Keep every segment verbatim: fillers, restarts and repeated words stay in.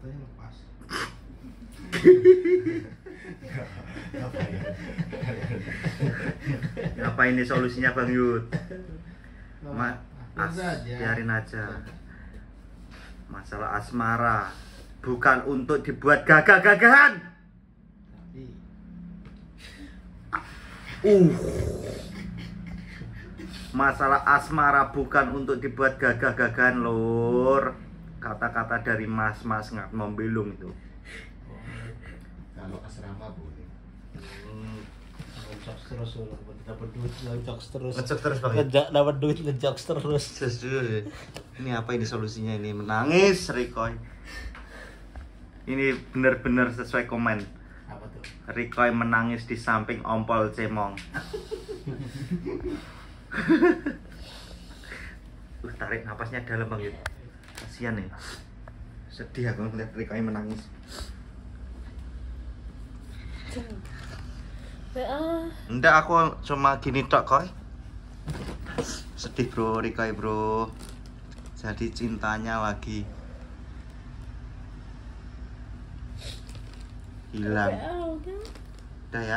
Katanya lepas. Apa ini solusinya Bang Yud? Ma as aja. biarin aja. Masalah asmara bukan untuk dibuat gagah-gagahan. Tapi Uh. Masalah asmara bukan untuk dibuat gagah-gagahan, Lur. Kata-kata dari mas-mas nggak membelung itu. kalau asrama boleh. Ngejok terus loh, dapat duit ngejok terus. Ngejok terus, Bang. Ngejok dapat duit ngejok terus. Terus dulu. Ini apa ini solusinya ini? Menangis Rikoy. Ini benar-benar sesuai komen. Apa tuh? Rikoy menangis di samping ompol cemong. Uh, tarik napasnya dalam Bang Yud. Kasihan nih. Sedih aku ngeliat Rikoy menangis. Enggak, aku cuma gini tok Koy. Sedih bro, Rikoy bro. Jadi cintanya lagi hilang. Udah ya.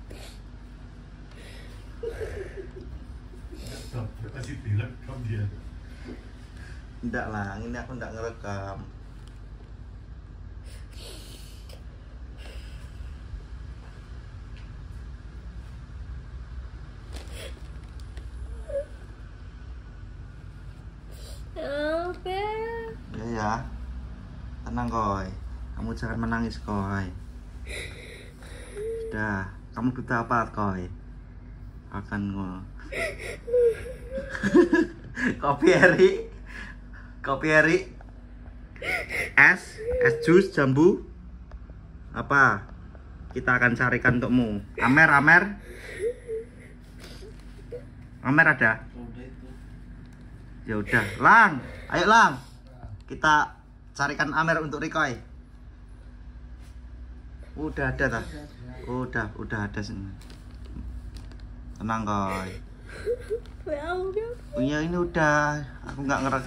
Masih direkam dia. Enggak lah, ini aku enggak ngerekam. Ya ya. Tenang Koy. Kamu jangan menangis Koy. Sudah, kamu butuh apa Koy? Akan ngomong. Kopi Eri. Kopi Eri. Es, es jus jambu. Apa? Kita akan carikan untukmu. Amer, Amer. Amer ada? Ya udah, Lang. Ayo Lang. Kita carikan Amer untuk Rikoy. Udah ada tak? Udah, udah ada semua. Tenang Koy. Oh iya ini udah. Aku nggak ngerek.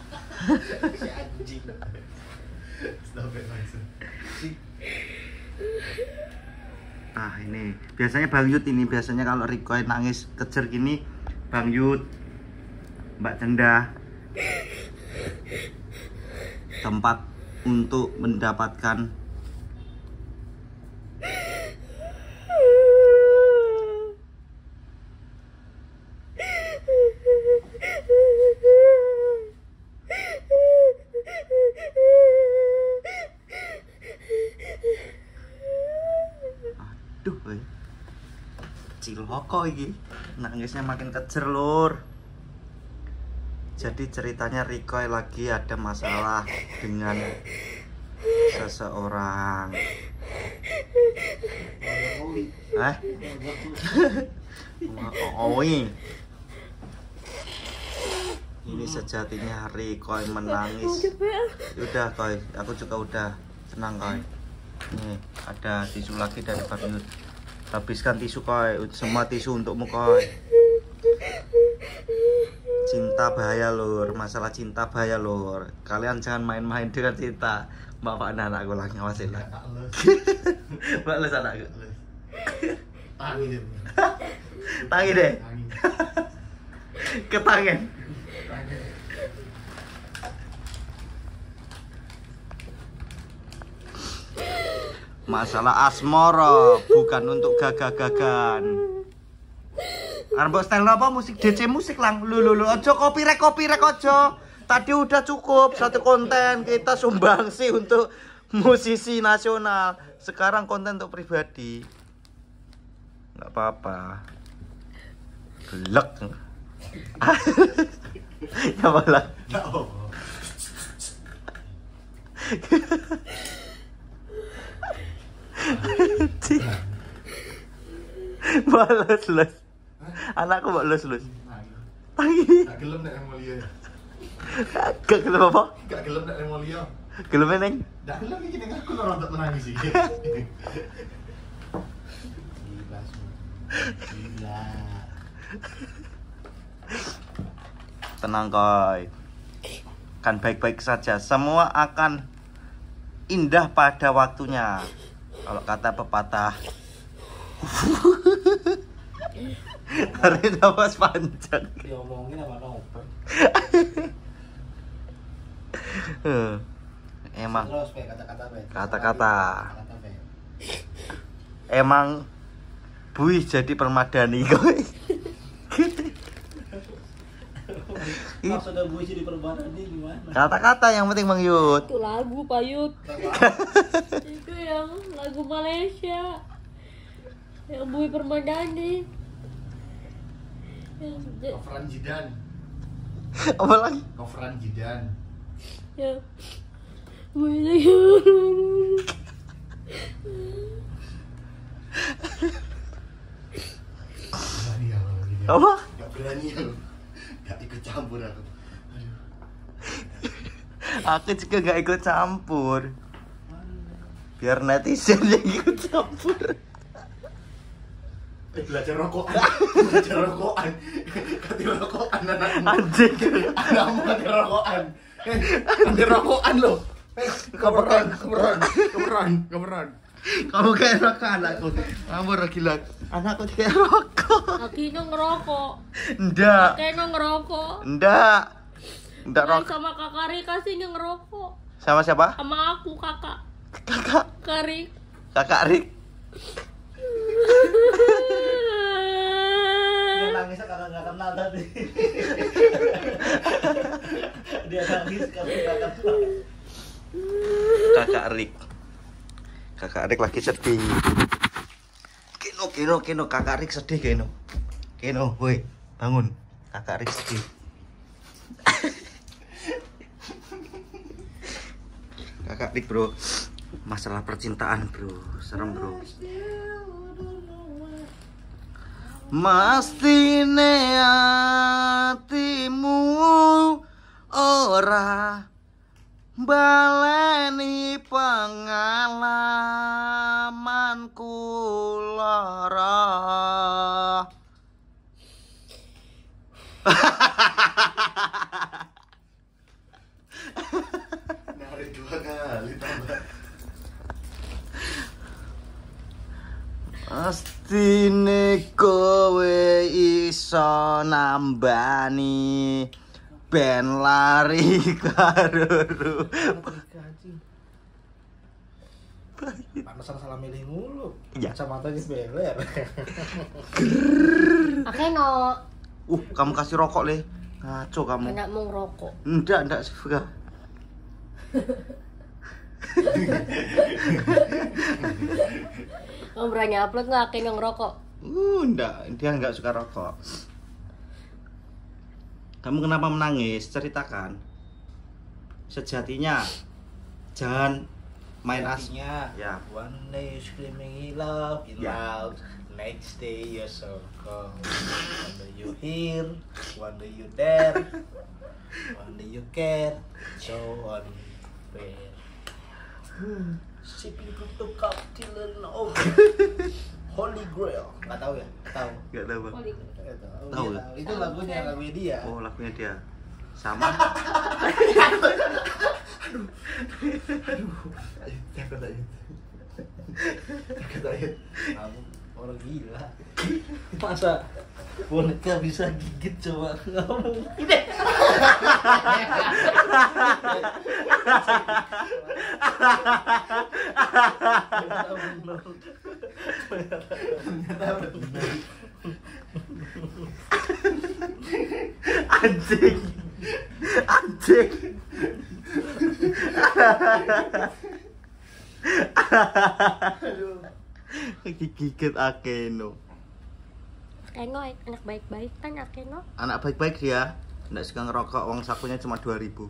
Ah ini biasanya Bang Yud ini biasanya kalau Rikoy nangis kejer gini Bang Yud, Mbak Cenda tempat untuk mendapatkan aduh woy. Ciloko iki nangisnya makin kejer Lur. Jadi ceritanya Rikoy lagi ada masalah dengan seseorang. Eh? Oi. Ini sejatinya Rikoy menangis. Udah Koy, aku juga udah. Tenang Koy. Nih, ada tisu lagi dari Bang Yud. Habiskan tisu Koy, semua tisu untukmu Koy. Cinta bahaya Lur, masalah cinta bahaya Lur. Kalian jangan main-main dengan cinta. Bapak dan anakku lah ngawasin lah. Mbak les anakku. Tangi deh. Tangi deh. Ketangan. Masalah asmara bukan untuk gagah-gagahan. Arep style apa musik D C musik Lang. Lu lu lu ojo copyright copyright ojo. Tadi udah cukup satu konten kita sumbangsi untuk musisi nasional. Sekarang konten untuk pribadi. Enggak apa-apa. Gelek. Ya malah. Balas les. Anakku mbak les les. Tangi. Gak gelem nek nang Mulia. Gak gelem apa? Gak gelem nek nang Mulia. Gelem neng. Gak gelem iki nek aku ora untuk menangis iki. Gila. Gila. Tenang Koy. Kan baik-baik saja. Semua akan indah pada waktunya. Kalau kata pepatah. Hari nafas panjang. Diomongin sama novel. Eh, Emang Terus Pe, kata-kata Pe. Kata-kata. Kata-kata Pe. emang Bui jadi permadani kowe. Maksudnya gue jadi permadani gimana? Kata-kata yang penting Bang Yud. Itu lagu Pak Yud. Itu yang lagu Malaysia. Yang Bui Permadani. Yang je- Coveran Jidan. Apa lagi? Coveran Jidan. yang Bui lagi. Berani ya kalau gini. Apa? Gak berani ya. Gak ikut campur aku. Aduh. Aku juga gak ikut campur. Biar netizen yang ikut campur. Eh, belajar rokokan. Belajar rokokan. Kati rokokan anakmu. Anjing. Anakmu kati rokokan. Eh, kati rokokan lo. Eh, kemeran, kemeran, kemeran, kemeran. Kamu kayak rokok anakku. Kamu gila. Anakku kayak rokok. Akino ngerokok. Ndak. Akino ngerokok. Ndak. Ndak Main rokok. sama kakak Rika sih yang ngerokok. Sama siapa? Sama aku kakak. Kakak. Kari. Kakak Rik. Dia nangisnya karena nggak kenal tadi. Dia nangis karena nggak kenal. Kakak Rik. Kakak Rik lagi sedih. Keno, Keno, Keno, Kakak Rik sedih Keno. Keno, woi, bangun. Kakak Rik sedih. Kakak Rik bro, masalah percintaan bro, serem bro. Mastine atimu ora baleni pengalamanku lara. Narik dua kali tambah. Astine kowe iso nambani ben lari karo Pantesan salah milih mulu. Iya. Kacamatanya beler. Akino. Uh, kamu kasih rokok le. Ngaco kamu. Anak mau ngerokok. Enggak, enggak suka. Kamu berani upload nggak Akino ngerokok? Uh, enggak, dia enggak suka rokok. Kamu kenapa menangis? Ceritakan. Sejatinya jangan main as. Artinya, Ya. one day you screaming in love, in Ya. loud. Next day you're so cold. One day you hear, one day you dare, one day you care, so unfair. Sipping to cup till oh. Holy Grail. Gak tahu ya? Tahu. Enggak tahu, Bang. Nggak tahu. Tahu Dia ya? Itu lagunya, lagunya dia. Oh, lagunya dia. Sama. Takut aja. Takut aja. Kamu orang gila. Masa boneka bisa gigit coba? Nggak mungkin. Anjing. Anjing. Gigit Akeno. Akino anak baik-baik kan Akino. Anak baik-baik dia. Nggak suka ngerokok, uang sakunya cuma dua ribu.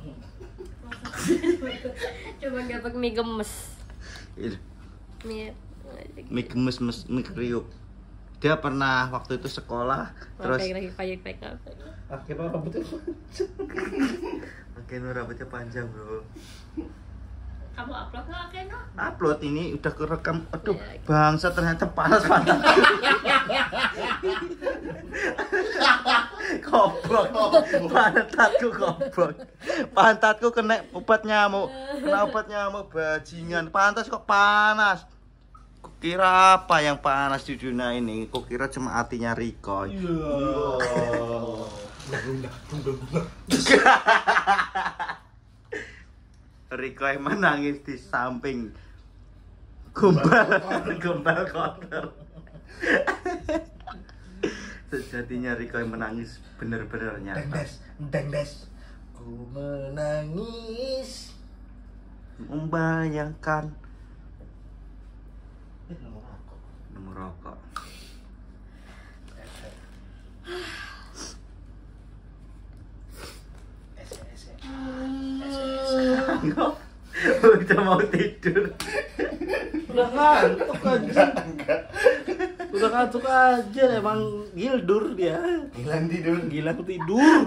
Cuma dapat mie gemes. Mie Mie gemes, mes- mie kriuk. Dia pernah waktu itu sekolah, terus lagi payek-payek apa? Akhirnya rambutnya Akeno rambutnya panjang bro. Kamu upload nggak Akino? Upload ini udah kerekam. Aduh, Ya. bangsa ternyata panas panas. Goblok. Pantatku goblok. Pantatku kena obat nyamuk. Kena obat nyamuk bajingan. Pantas kok panas. Kukira apa yang panas di dunia ini? Kukira cuma hatinya Riko. Riko yang menangis di samping gombal gombal kotor. Sejatinya Riko yang menangis bener-bener nyata. Dengdes, dengdes. Ku menangis. Membayangkan Eh, nomor aku. nomor rokok. Ese, ese. Udah mau tidur. Udah ngantuk aja. Udah ngantuk aja, emang gildur dia. Hilang tidur. Gila aku tidur.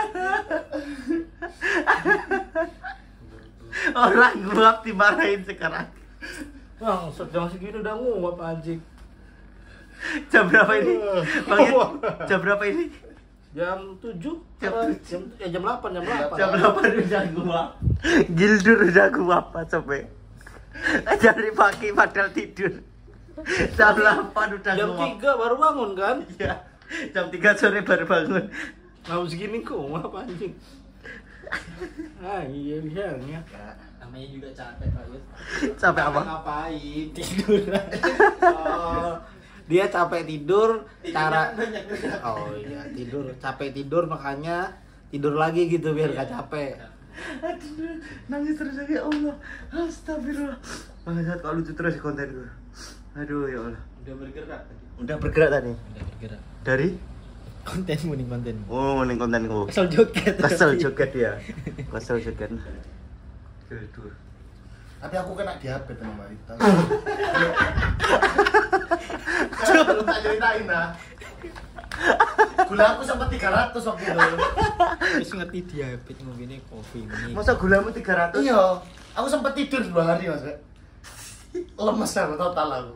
Orang nguap dimarahin sekarang. Bang, jam segini udah nguap anjing. Jam berapa ini? Bang, jam berapa ini? Jam tujuh? Jam Jam, tujuh. jam, eh, jam delapan, jam delapan. Jam berapa udah nguap? Gildur udah nguap sampai. Dari pagi padahal tidur. Jam delapan udah Jam nguap. tiga baru bangun kan? Iya. Jam tiga sore baru bangun. Mau segini kok nguap anjing. Ah iya bisanya. Namanya juga capek Pak Yud. Capek apa? Ngapain? Tidur. Oh, dia capek tidur, cara banyak banyak. oh iya tidur, capek tidur makanya tidur lagi gitu biar gak capek. Aduh, nangis terus ya Allah. Astagfirullah. Bangsat kok lucu terus konten gue. Aduh ya Allah. Udah bergerak tadi. Udah bergerak tadi. Udah bergerak. Dari? Kontenmu nih konten. Oh, ini kontenku. Kesel joget. Kesel joget ya. Kesel joget. Gildur. Tapi aku kena diabetes sama Mbak Rita. Belum tak ceritain nah. Gula aku sampai tiga ratus waktu itu. Wis ngerti diabetes ngomongin kopi ini. Masa gulamu tiga ratus? Iya, aku sempat tidur dua hari mas. Lemes aku total aku.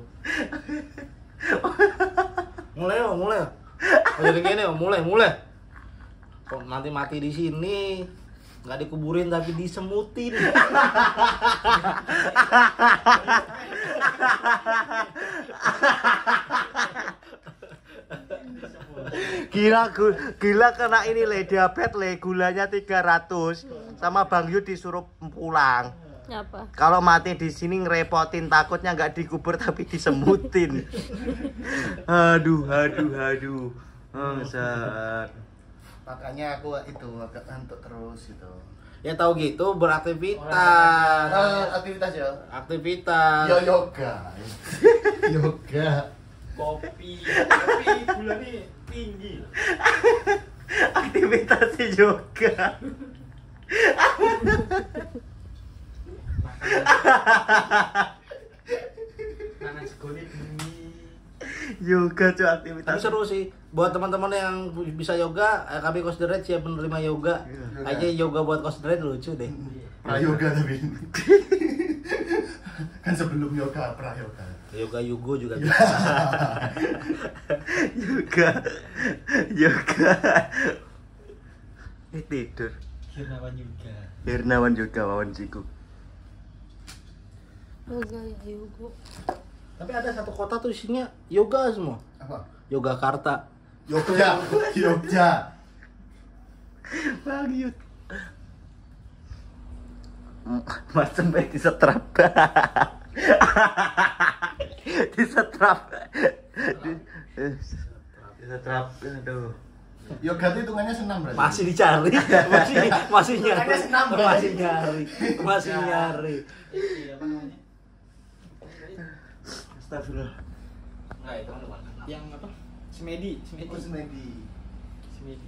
Mulai oh, mulai. Oh, jadi gini oh, mulai, mulai. Kok nanti mati di sini, nggak dikuburin tapi disemutin. Gila, gu- gila kena ini le, diabetes le, gulanya tiga ratus. Sama Bang Yu disuruh pulang. Apa? Kalau mati di sini ngerepotin, takutnya nggak dikubur tapi disemutin. Aduh, aduh, aduh. Bangsat. Makanya aku itu agak ngantuk terus itu. Ya tahu gitu beraktivitas. Eh, aktivitas ya. Aktivitas. Yo yoga. Yoga. Kopi, kopi gulanya tinggi. Aktivitasnya yoga. Tangan segoni bunyi. Yoga cuy Tapi aktivitas. seru sih. Buat teman-teman yang bisa yoga, eh, kami Coach Dred siap menerima yoga. Aja yoga buat Coach Dred lucu deh. Prayoga tapi. Kan sebelum yoga prayoga. Yoga Yugo juga bisa. Yoga. Yoga. Ini tidur. Hirnawan juga. Hirnawan juga wawan ciku. Yoga ya yoga. Tapi ada satu kota tuh isinya yoga semua. Apa? Yogyakarta. Yoga. Yoga. Bang Yud. Mas sampai disetrap. Disetrap. Di- Disetrap. Aduh. Yoga itu hitungannya senam berarti. Masih dicari. Masih masih nyari. Ada senam, Bro. Masih nyari. Masih nyari. Iya, apa namanya? Astagfirullah. Enggak, itu kan bukan. Yang apa? Semedi, semedi. Oh, semedi. Semedi.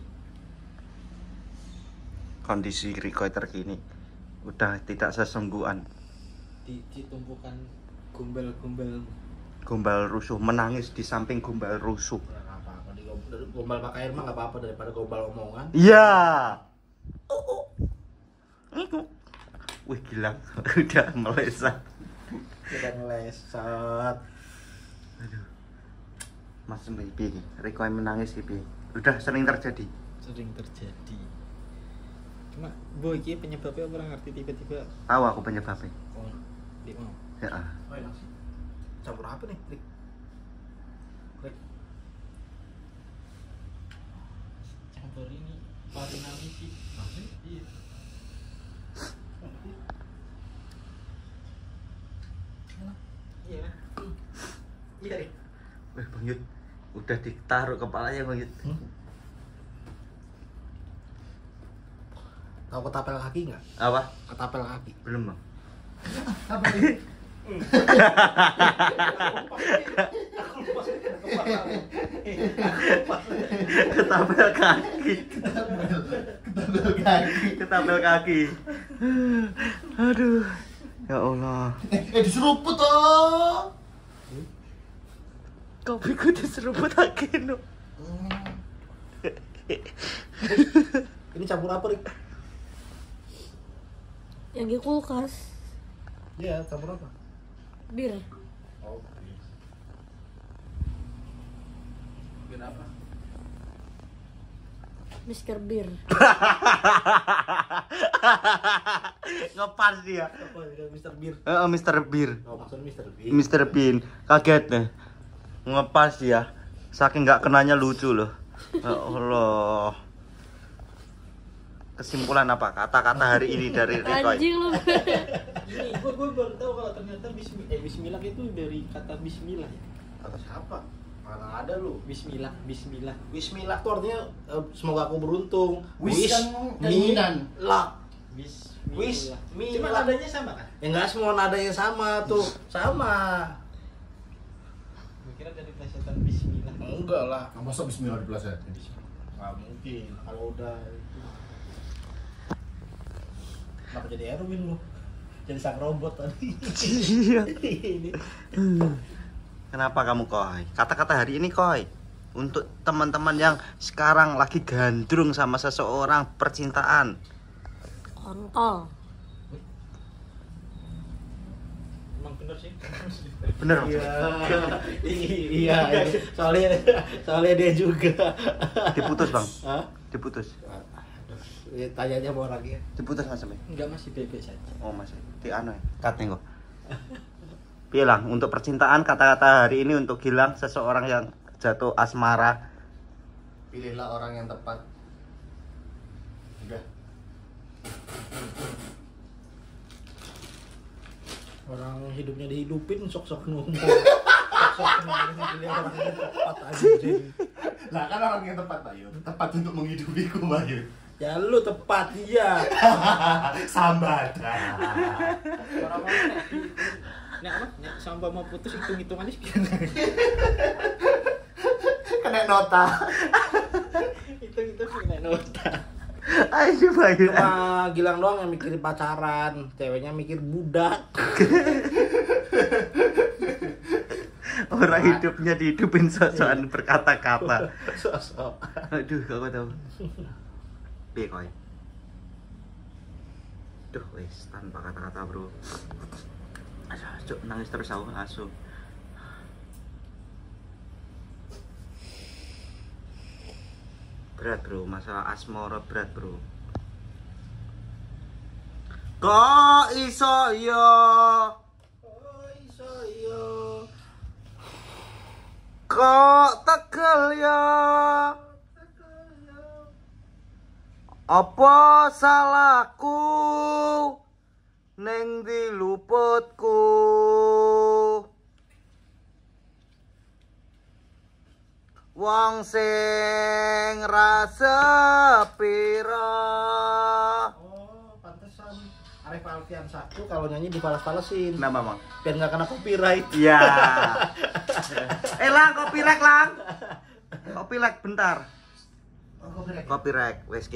Kondisi Riko terkini udah tidak sesungguhan. Di ditumpukan gombal-gombal. Gombal rusuh, menangis di samping gombal rusuh. Nggak apa-apa. Di gombal- gombal pakai air mah nggak apa-apa daripada gombal omongan. Iya. Wih gila, udah melesat. Udah ngelesat. Aduh. Mas Bibi, Riko yang menangis Bibi. Udah sering terjadi. Sering terjadi. Cuma boy iki penyebabnya orang ngerti tiba-tiba. Tahu aku penyebabnya. Oh, di mau. Ya. Oh, enak sih. Campur apa nih? Klik. Klik. Campur ini Farinami sih. Iya. Iya. Iya deh. Weh, Bang Yud, udah ditaruh kepalanya Bang Yud. Hmm? Tahu ketapel kaki nggak? Apa? Ketapel kaki. Belum Bang. Apa ini? Ketapel kaki. Ketapel kaki. Ketapel kaki. Aduh. Ya Allah. Eh, eh diseruput toh. Kopiku diseruput lagi no. Ini campur apa, Rik? Yang di kulkas. Iya, campur apa? Bir. Oh, bir apa? Mister Bir. Ngepas dia. Apa ini Mister Bir? Heeh, Mister Bir. Oh, maksudnya Mister Bean. Mister Bean. Kaget nih. Ngepas dia. Saking nggak kenanya lucu loh. Ya Allah. Kesimpulan apa kata-kata hari ini dari Rikoy? Anjing lu. Ini gue gue baru tahu kalau ternyata bismillah eh, bismillah itu dari kata bismillah ya. Kata siapa? Mana ada lu? Bismillah, bismillah. Bismillah tuh artinya eh, semoga aku beruntung. Wish kan keinginan. Lah. Bismillah. Wish, Cuma milah. nadanya sama kan? Ya enggak semua nadanya sama tuh. Sama. Gue kira dari plesetan bismillah. Enggak lah. Nah, masa bismillah dipelesetin? Enggak mungkin. Kalau udah itu. Kenapa jadi Erwin lu? Jadi sang robot tadi. Iya. Ini. Kenapa kamu Koy? Kata-kata hari ini Koy untuk teman-teman yang sekarang lagi gandrung sama seseorang percintaan. Kontol. Emang bener sih. Bener. Iya. Iya. Soalnya soalnya dia juga. Diputus bang. Hah? Diputus. Ya, tanya aja sama orangnya. Diputus mas Sampai. Enggak, masih bebek saja. Oh mas. Di anu ya. Katanya kok. Bilang untuk percintaan kata-kata hari ini untuk Gilang seseorang yang jatuh asmara. Pilihlah orang yang tepat. Udah. Orang hidupnya dihidupin sok-sok ngomong. Sok-sok ngomong pilih orang yang tepat aja. Lah kan orang yang tepat Bayu. Tepat untuk menghidupiku Bayu. Ya lu tepat iya. Sambada. Orang-orang nek di- nek apa? Nek sampai mau putus hitung-hitungannya sekian. Kena nota. Hitung-hitung kena nota. Ayo Bayu. Cuma Gilang doang yang mikirin pacaran, ceweknya mikir budak. Orang hidupnya dihidupin sok-sokan berkata-kata. Sosok. Aduh, kau tahu. Piye Koy? Duh, wis tanpa kata-kata, Bro. Aduh, cuk nangis terus aku asu. Berat, Bro, masalah asmara berat, Bro. Kok iso yo? Oh, iso yo. Kok tegel yo? Apa salahku ning ndi luputku? Wong sing rasa pira. Oh, pantesan Arif Alfian satu kalau nyanyi dipalas-palasin. Kenapa, Bang? Biar nggak kena copyright. Iya. Eh, Lang, copyright, Lang. Copyright bentar. Oh, kok bener? Copyright. Wes